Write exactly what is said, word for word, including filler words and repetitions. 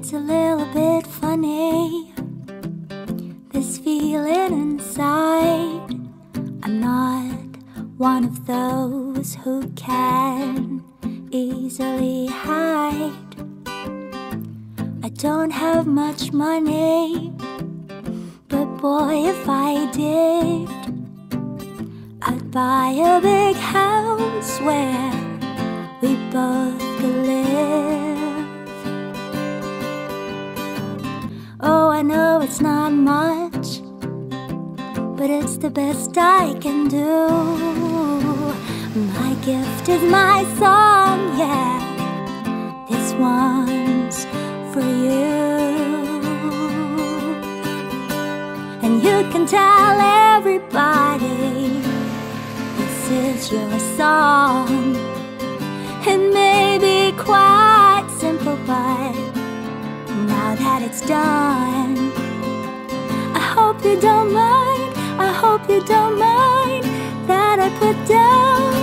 It's a little bit funny, this feeling inside. I'm not one of those who can easily hide. I don't have much money, but boy, if I did, I'd buy a big house where we both could live. Oh, I know it's not much, but it's the best I can do. My gift is my song, yeah, this one's for you. And you can tell everybody this is your song. It may be quite simple, but now that it's done, I hope you don't mind, I hope you don't mind that I put down